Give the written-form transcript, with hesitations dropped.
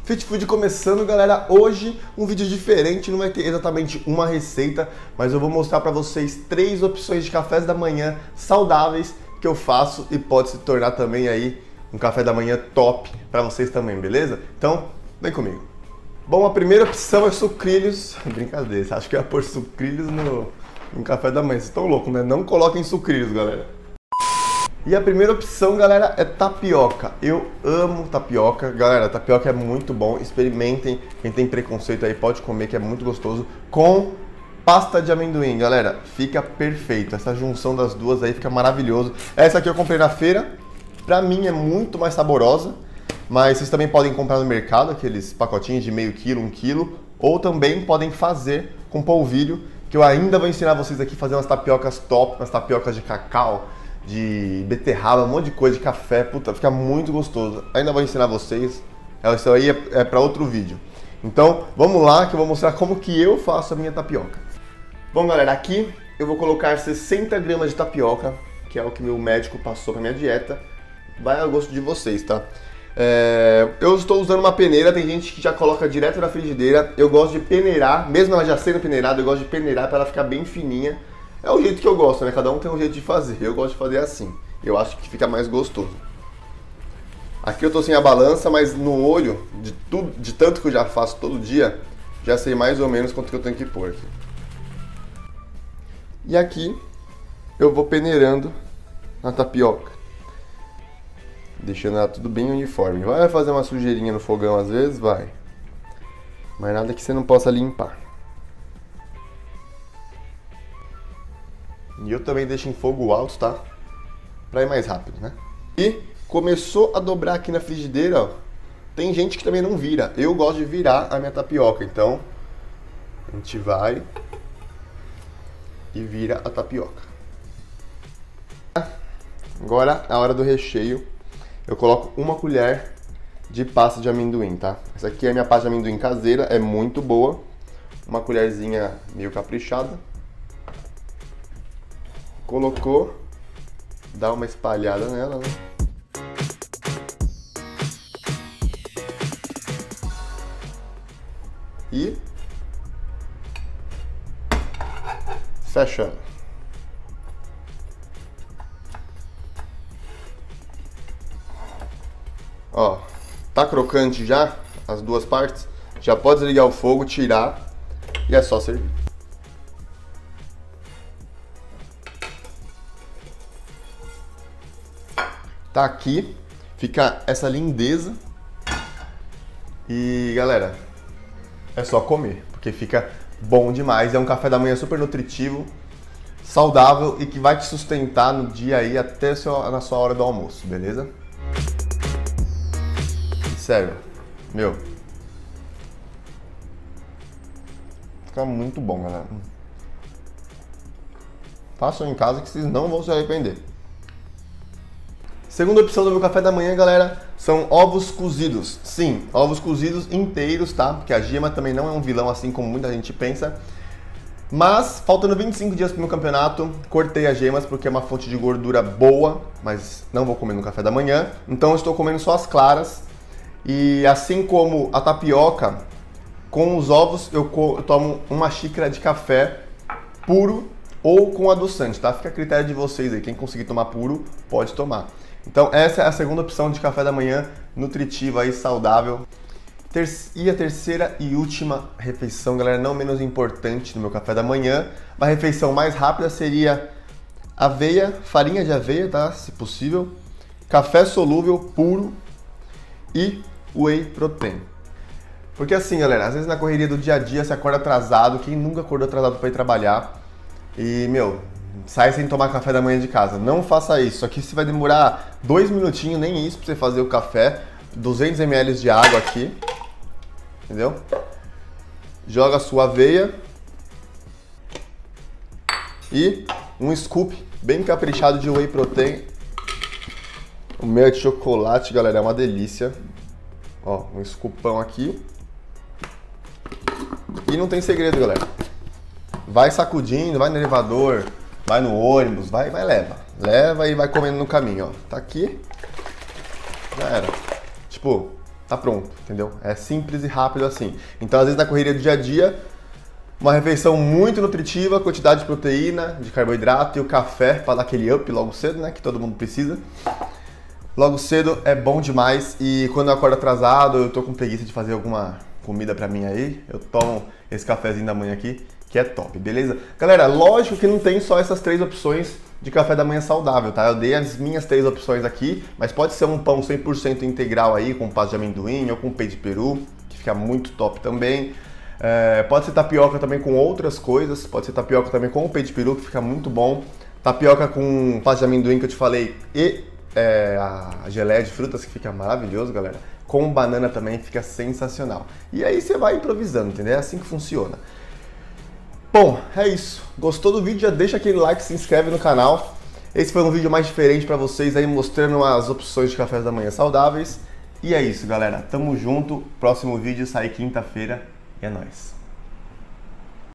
Fit Food começando, galera. Hoje um vídeo diferente, não vai ter exatamente uma receita, mas eu vou mostrar para vocês 3 opções de cafés da manhã saudáveis que eu faço e pode se tornar também aí um café da manhã top para vocês também, beleza? Então, vem comigo. Bom, a primeira opção é sucrilhos. Brincadeira, acho que eu ia pôr sucrilhos no café da manhã. Vocês estão loucos, né? Não coloquem sucrilhos, galera. E a primeira opção, galera, é tapioca. Eu amo tapioca. Galera, tapioca é muito bom. Experimentem. Quem tem preconceito aí pode comer, que é muito gostoso. Com pasta de amendoim, galera. Fica perfeito. Essa junção das duas aí fica maravilhoso. Essa aqui eu comprei na feira. Pra mim é muito mais saborosa. Mas vocês também podem comprar no mercado, aqueles pacotinhos de meio quilo, 1 quilo. Ou também podem fazer com polvilho, que eu ainda vou ensinar vocês aqui a fazer umas tapiocas top, umas tapiocas de cacau, de beterraba, um monte de coisa, de café, puta, fica muito gostoso. Ainda vou ensinar vocês, isso aí é para outro vídeo. Então, vamos lá que eu vou mostrar como que eu faço a minha tapioca. Bom, galera, aqui eu vou colocar 60 gramas de tapioca, que é o que meu médico passou para minha dieta. Vai ao gosto de vocês, tá? Eu estou usando uma peneira, tem gente que já coloca direto na frigideira. Eu gosto de peneirar, mesmo ela já sendo peneirada, eu gosto de peneirar para ela ficar bem fininha. É o jeito que eu gosto, né? Cada um tem um jeito de fazer. Eu gosto de fazer assim. Eu acho que fica mais gostoso. Aqui eu tô sem a balança, mas no olho, de tanto que eu já faço todo dia, já sei mais ou menos quanto que eu tenho que pôr aqui. E aqui eu vou peneirando a tapioca, deixando ela tudo bem uniforme. Vai fazer uma sujeirinha no fogão às vezes? Vai. Mas nada que você não possa limpar. E eu também deixo em fogo alto, tá? Pra ir mais rápido, né? E começou a dobrar aqui na frigideira, ó. Tem gente que também não vira. Eu gosto de virar a minha tapioca, então a gente vai e vira a tapioca. Agora, a hora do recheio, eu coloco 1 colher de pasta de amendoim, tá? Essa aqui é a minha pasta de amendoim caseira, é muito boa. Uma colherzinha meio caprichada. Colocou, dá uma espalhada nela, né? E fecha. Ó, tá crocante já, as duas partes. Já pode desligar o fogo, tirar e é só servir. Tá aqui, fica essa lindeza. E galera, é só comer, porque fica bom demais. É um café da manhã super nutritivo, saudável e que vai te sustentar no dia aí até na sua hora do almoço, beleza? Sério, meu, fica muito bom, galera. Façam em casa que vocês não vão se arrepender. Segunda opção do meu café da manhã, galera, são ovos cozidos. Sim, ovos cozidos inteiros, tá? Porque a gema também não é um vilão assim como muita gente pensa. Mas, faltando 25 dias pro meu campeonato, cortei as gemas porque é uma fonte de gordura boa, mas não vou comer no café da manhã. Então eu estou comendo só as claras. E assim como a tapioca, com os ovos eu tomo 1 xícara de café puro ou com adoçante, tá? Fica a critério de vocês aí. Quem conseguir tomar puro, pode tomar. Então essa é a segunda opção de café da manhã, nutritiva e saudável. E a terceira e última refeição, galera, não menos importante no meu café da manhã. Uma refeição mais rápida seria aveia, farinha de aveia, tá? Se possível. Café solúvel puro e whey protein. Porque assim, galera, às vezes na correria do dia a dia você acorda atrasado. Quem nunca acordou atrasado para ir trabalhar? E, meu, sai sem tomar café da manhã de casa. Não faça isso. Aqui você vai demorar 2 minutinhos, nem isso, pra você fazer o café. 200 ml de água aqui. Entendeu? Joga a sua aveia. E um scoop bem caprichado de whey protein. O meu é de chocolate, galera, é uma delícia. Ó, um scoopão aqui. E não tem segredo, galera. Vai sacudindo, vai no elevador, vai no ônibus, vai leva. Leva e vai comendo no caminho, ó. Tá aqui. Já era. Tipo, tá pronto, entendeu? É simples e rápido assim. Então, às vezes, na correria do dia a dia, uma refeição muito nutritiva, quantidade de proteína, de carboidrato e o café para dar aquele up logo cedo, né? Que todo mundo precisa. Logo cedo é bom demais e quando eu acordo atrasado, eu tô com preguiça de fazer alguma comida pra mim aí, eu tomo esse cafezinho da manhã aqui, que é top, beleza? Galera, lógico que não tem só essas 3 opções de café da manhã saudável, tá? Eu dei as minhas 3 opções aqui, mas pode ser um pão 100% integral aí, com pasta de amendoim ou com peito de peru, que fica muito top também. Pode ser tapioca também com outras coisas, pode ser tapioca também com o peito de peru, que fica muito bom. Tapioca com pasta de amendoim que eu te falei e a geleia de frutas, que fica maravilhoso, galera. Com banana também fica sensacional. E aí você vai improvisando, entendeu? É assim que funciona. Bom, é isso. Gostou do vídeo? Já deixa aquele like, se inscreve no canal. Esse foi um vídeo mais diferente para vocês aí, mostrando as opções de cafés da manhã saudáveis. E é isso, galera. Tamo junto. Próximo vídeo sai quinta-feira. E é nóis.